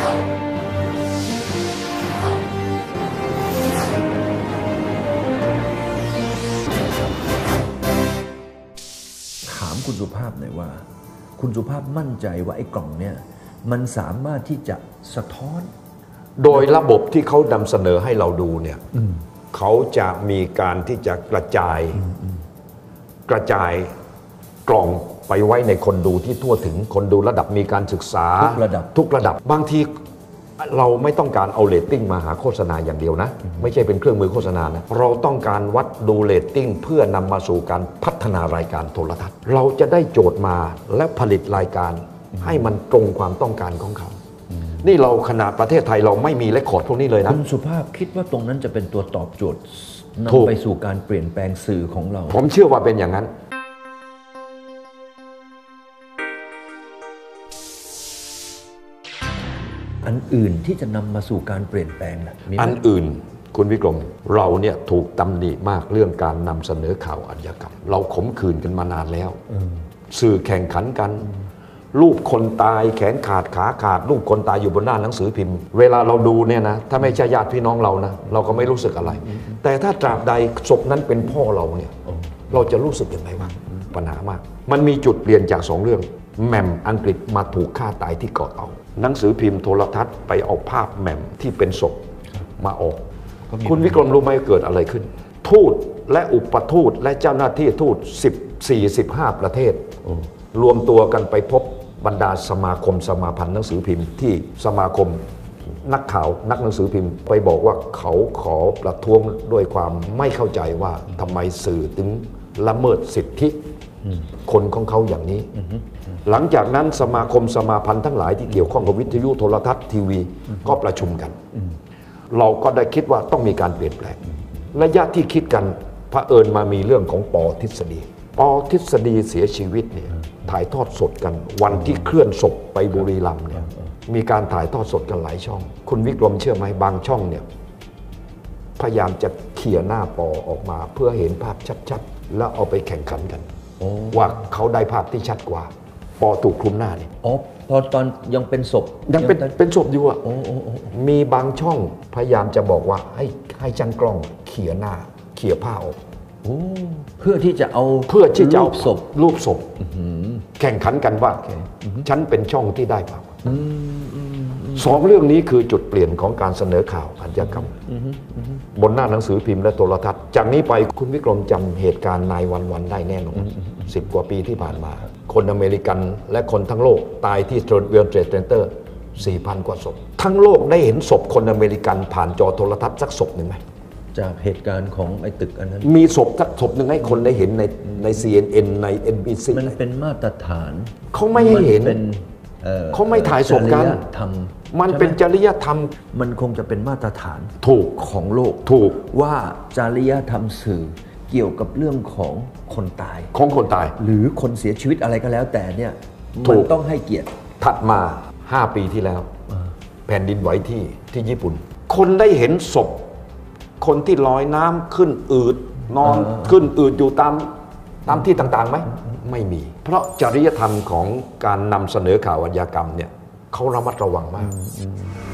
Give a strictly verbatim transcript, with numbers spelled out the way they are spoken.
ถามคุณสุภาพหน่อยว่าคุณสุภาพมั่นใจว่าไอ้กล่องเนี่ยมันสามารถที่จะสะท้อนโดยระบบที่เขานำเสนอให้เราดูเนี่ยเขาจะมีการที่จะกระจายกระจายกล่องไปไว้ในคนดูที่ทั่วถึงคนดูระดับมีการศึกษาทุกระดับทุกระดับบางทีเราไม่ต้องการเอาเรตติ้งมาหาโฆษณาอย่างเดียวนะไม่ใช่เป็นเครื่องมือโฆษณานะเราต้องการวัดดูเรตติ้งเพื่อนำมาสู่การพัฒนารายการโทรทัศน์เราจะได้โจทย์มาและผลิตรายการให้มันตรงความต้องการของเขานี่เราขนาดประเทศไทยเราไม่มีเรคคอร์ดพวกนี้เลยนะคุณสุภาพคิดว่าตรงนั้นจะเป็นตัวตอบโจทย์นำไปสู่การเปลี่ยนแปลงสื่อของเราผมเชื่อว่าเป็นอย่างนั้นอันอื่นที่จะนำมาสู่การเปลี่ยนแปลงล่ะอันอื่นคุณวิกรมเราเนี่ยถูกตำหนิมากเรื่องการนำเสนอข่าวอาชญากรรมเราขมขื่นกันมานานแล้วสื่อแข่งขันกันรูปคนตายแขนขาดขาขาดรูปคนตายอยู่บนหน้าหนังสือพิมพ์เวลาเราดูเนี่ยนะถ้าไม่ใช่ญาติพี่น้องเรานะเราก็ไม่รู้สึกอะไรแต่ถ้าตราบใดศพนั้นเป็นพ่อเราเนี่ยเราจะรู้สึกยังไงวะปัญหามากมันมีจุดเปลี่ยนจากสองเรื่องแหม่มอังกฤษมาถูกฆ่าตายที่เกาะเต่าหนังสือพิมพ์โทรทัศน์ไปเอาภาพแหม่มที่เป็นศพมาออกคุณวิกรมรู้ไหมเกิดอะไรขึ้นทูตและอุปทูตและเจ้าหน้าที่ทูตสิบสี่ สิบห้าประเทศรวมตัวกันไปพบบรรดาสมาคมสมาพันธ์หนังสือพิมพ์ที่สมาคมนักข่าวนักหนังสือพิมพ์ไปบอกว่าเขาขอประท้วงด้วยความไม่เข้าใจว่าทำไมสื่อถึงละเมิดสิทธิคนของเขาอย่างนี้หลังจากนั้นสมาคมสมาพันธ์ทั้งหลายที่เกี่ยวข้องกับวิทยุโทรทัศน์ทีวีก็ประชุมกันเราก็ได้คิดว่าต้องมีการเปลี่ยนแปลงระยะที่คิดกันเผอิญมามีเรื่องของปอทฤษฎีปอทฤษฎีเสียชีวิตเนี่ยถ่ายทอดสดกันวันที่เคลื่อนศพไปบุรีรัมย์เนี่ยมีการถ่ายทอดสดกันหลายช่องคุณวิกรมเชื่อไหมบางช่องเนี่ยพยายามจะเขี่ยหน้าปอออกมาเพื่อเห็นภาพชัดๆแล้วเอาไปแข่งขันกันว่าเขาได้ภาพที่ชัดกว่าปอถูกคลุมหน้าเนี่ยอ๋อพอตอนยังเป็นศพยังเป็นเป็นศพอยู่อ่ะมีบางช่องพยายามจะบอกว่าให้ให้ช่างกล้องเขี่ยหน้าเขี่ยผ้าออกเพื่อที่จะเอาเพื่อที่จะเอาศพรูปศพแข่งขันกันว่าฉันเป็นช่องที่ได้ภาพสองเรื่องนี้คือจุดเปลี่ยนของการเสนอข่าวอาชญากรรมบนหน้าหนังสือพิมพ์และโทรทัศน์จากนี้ไปคุณวิกรมจำเหตุการณ์นายวันวันได้แน่นอนสิบกว่าปีที่ผ่านมาคนอเมริกันและคนทั้งโลกตายที่เวิลด์เทรดเซ็นเตอร์ สี่พัน กว่าศพทั้งโลกได้เห็นศพคนอเมริกันผ่านจอโทรทัศน์สักศพหนึ่งไหมจากเหตุการณ์ของไอ้ตึกอันนั้นมีศพสักศพหนึ่งให้คนได้เห็นในใน ซี เอ็น เอ็น ใน เอ็น บี ซีมันเป็นมาตรฐานเขาไม่ให้เห็นเขาไม่ถ่ายศพกันมันเป็นจริยธรรมมันคงจะเป็นมาตรฐานถูกของโลกถูกว่าจริยธรรมสื่อเกี่ยวกับเรื่องของคนตายของคนตายหรือคนเสียชีวิตอะไรก็แล้วแต่เนี่ยมันต้องให้เกียรติถัดมาห้าปีที่แล้วแผ่นดินไหวที่ที่ญี่ปุ่นคนได้เห็นศพคนที่ลอยน้ำขึ้นอืดนอนขึ้นอืดอยู่ตามตามที่ต่างๆไหมไม่มีเพราะจริยธรรมของการนำเสนอข่าวอาชญากรรมเนี่ยเขาระมัดระวังมาก